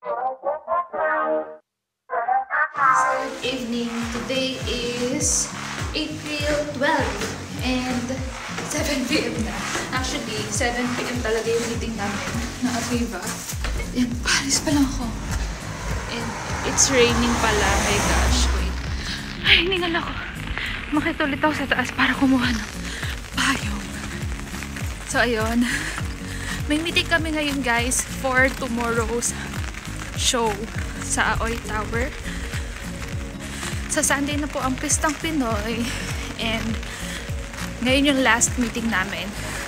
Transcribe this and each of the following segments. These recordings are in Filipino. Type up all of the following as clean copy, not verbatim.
Good evening. Today is April 12 and 7 p.m. na. Actually, 7 p.m. talaga yung meeting namin na Aviva. And Paris pa lang ako. And it's raining pala. My gosh, wait. Ay, hiningal ako. Makita ulit ako sa taas para kumuha ng payong. So, ayun. May meeting kami ngayon, guys, for tomorrow's show sa Aoy Tower. Sa Sunday na po ang Pistang Pinoy. And ngayon yung last meeting namin.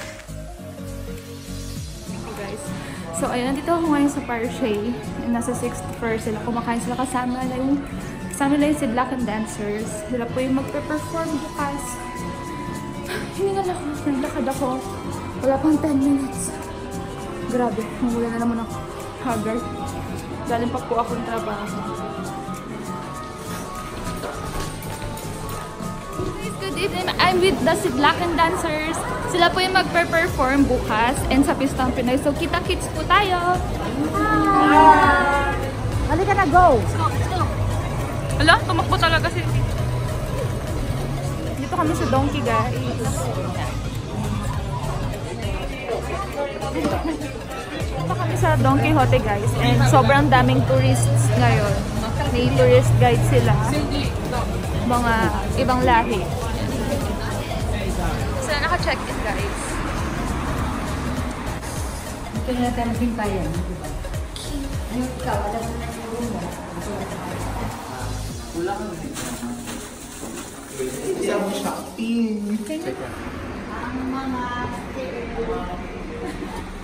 Thank you, guys. So, ayun, nandito ako ngayon sa Parche. Nasa 6th floor sila. Kumakain sila kasama na yung si Black and Dancers. Sila po yung magpe-perform bukas. Hiningal ako. Naglakad ako. Wala pang 10 minutes. Grabe. Mawala na naman ako. Haggard. Galing pa po akong trabaho. Good evening. I'm with the Black and Dancers. Sila po yung magpe-perform bukas and sa Pistang Pinoy. So, kita-kits po tayo. Halika na, go! Wala, tumakbo talaga si... Dito kami sa Donkey, guys. Dito kami sa Donkey Hote, guys. And sobrang daming tourists ngayon. May tourist guide sila. Mga ibang lahi. So, naka-check-in, guys. Ito na natin ang pintayan. Ano ikaw? Alam mo na yung room mo. Wala ka na dito. Hindi ako shopping. Ang mga